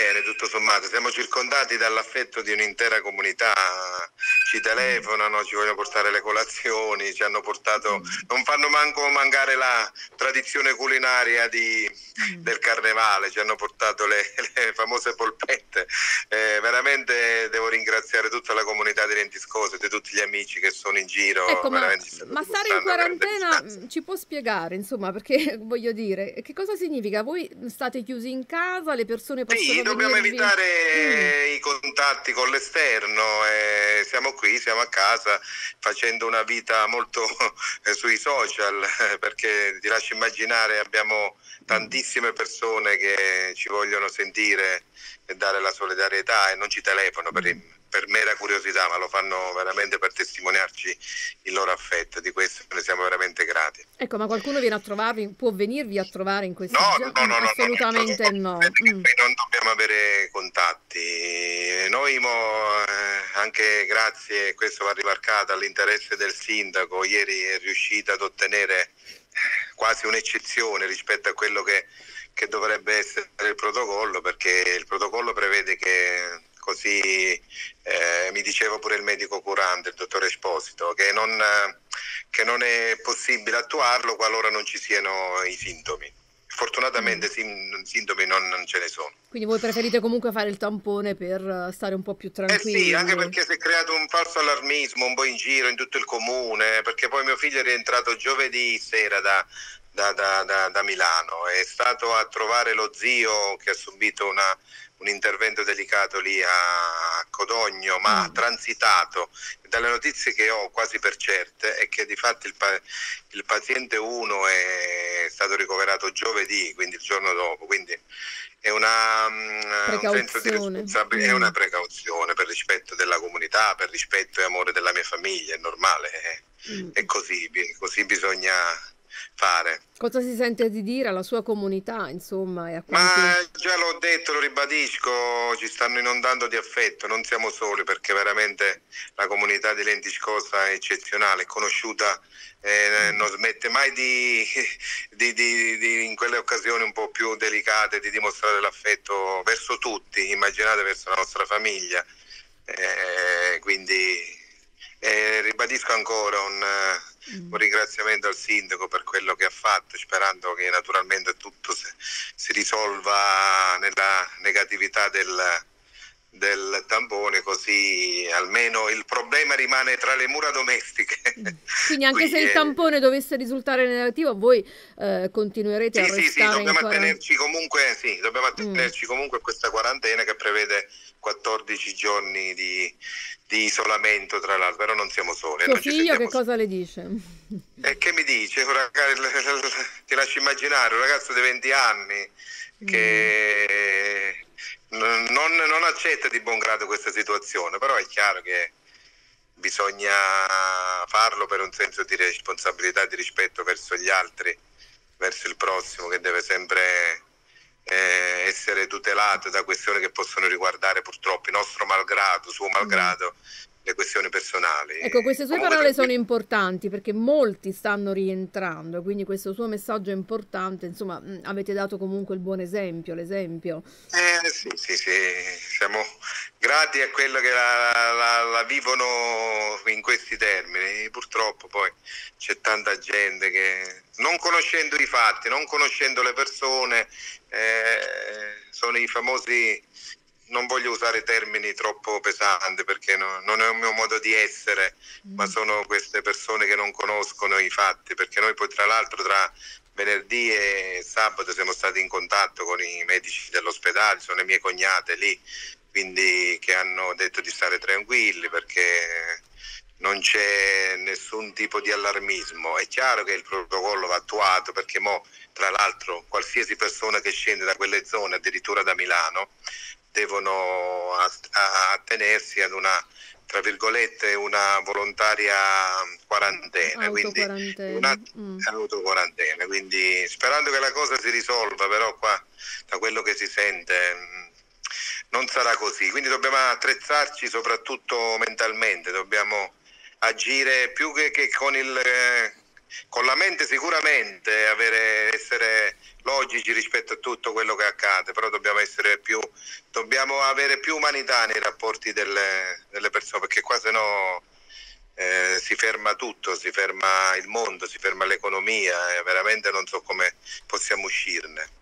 bene, tutto sommato, siamo circondati dall'affetto di un'intera comunità, ci telefonano, ci vogliono portare le colazioni, ci hanno portato, non fanno manco mancare la tradizione culinaria del carnevale, ci hanno portato le famose polpette. Veramente devo ringraziare tutta la comunità di Lentiscoso e tutti gli amici che sono in giro, Ecco, veramente ci stanno ma stare in dimostrando grande quarantena vicinanza. ci può spiegare, insomma, perché voglio dire, che cosa significa? Voi state chiusi in casa, le persone Sì, possono dobbiamo venirvi... Mm. evitare i contatti con l'esterno, siamo qui, siamo a casa facendo una vita molto sui social, perché ti lascio immaginare abbiamo tantissime persone che ci vogliono sentire e dare la solidarietà e non ci telefonano per mera curiosità, ma lo fanno veramente per testimoniarci il loro affetto, di questo ne siamo veramente grati. Ecco, ma qualcuno viene a trovarvi, può venirvi a trovare in No, questi giorni? no, no, no, Assolutamente no. Mm. noi non dobbiamo avere contatti. Noi anche grazie, questo va rimarcato, all'interesse del sindaco, ieri è riuscita ad ottenere quasi un'eccezione rispetto a quello che dovrebbe essere il protocollo, perché il protocollo prevede che così mi diceva pure il medico curante, il dottor Esposito, che non è possibile attuarlo qualora non ci siano i sintomi. Fortunatamente sintomi non ce ne sono. Quindi voi preferite comunque fare il tampone per stare un po' più Eh sì, anche tranquilli? perché si è creato un falso allarmismo un po' in giro in tutto il comune, perché poi mio figlio è rientrato giovedì sera da Milano, è stato a trovare lo zio che ha subito un intervento delicato lì a Codogno, ma ha transitato. Dalle notizie che ho quasi per certe è che di fatto il paziente 1 è stato ricoverato giovedì, quindi il giorno dopo, quindi è un senso di Precauzione. responsabilità, è una precauzione per rispetto della comunità, per rispetto e amore della mia famiglia, è normale, è così bisogna fare. Cosa si sente di dire alla sua comunità, insomma, e a quanti... Ma già l'ho detto, lo ribadisco, ci stanno inondando di affetto, non siamo soli perché veramente la comunità di Lentiscosa è eccezionale, è conosciuta, non smette mai in quelle occasioni un po' più delicate di dimostrare l'affetto verso tutti, immaginate verso la nostra famiglia, quindi ribadisco ancora un ringraziamento al sindaco per quello che ha fatto, sperando che naturalmente tutto si risolva nella negatività del tampone, così almeno il problema rimane tra le mura domestiche. Quindi anche Qui, se il tampone dovesse risultare negativo, voi continuerete a sì, restare in dobbiamo quarantena? attenerci comunque a questa quarantena che prevede 14 giorni di isolamento, tra l'altro, però non siamo soli, Suo non ci figlio che sentiamo soli. cosa le dice? E che mi dice? Ti lascio immaginare un ragazzo di 20 anni che non accetta di buon grado questa situazione, però è chiaro che bisogna farlo per un senso di responsabilità, di rispetto verso gli altri, verso il prossimo, che deve sempre essere tutelato da questioni che possono riguardare purtroppo il nostro malgrado, suo malgrado, le questioni personali. Ecco, queste sue Comunque parole sono importanti perché molti stanno rientrando, quindi questo suo messaggio è importante, insomma, avete dato comunque il buon esempio, l'esempio. sì, siamo grati a quello che la vivono in questi termini. Purtroppo poi c'è tanta gente che non conoscendo i fatti, non conoscendo le persone, sono i famosi, non voglio usare termini troppo pesanti perché non è un mio modo di essere, ma sono queste persone che non conoscono i fatti, perché noi poi tra l'altro tra venerdì e sabato siamo stati in contatto con i medici dell'ospedale, sono le mie cognate lì, quindi che hanno detto di stare tranquilli perché non c'è nessun tipo di allarmismo. È chiaro che il protocollo va attuato perché tra l'altro qualsiasi persona che scende da quelle zone, addirittura da Milano, devono attenersi ad una, tra virgolette, una volontaria quarantena, quindi Autoquarantena. autoquarantena, quindi sperando che la cosa si risolva, però qua da quello che si sente non sarà così, quindi dobbiamo attrezzarci soprattutto mentalmente, dobbiamo agire più che con con la mente sicuramente essere logici rispetto a tutto quello che accade, però dobbiamo avere più umanità nei rapporti delle persone, perché qua sennò si ferma tutto, si ferma il mondo, si ferma l'economia, e veramente non so come possiamo uscirne.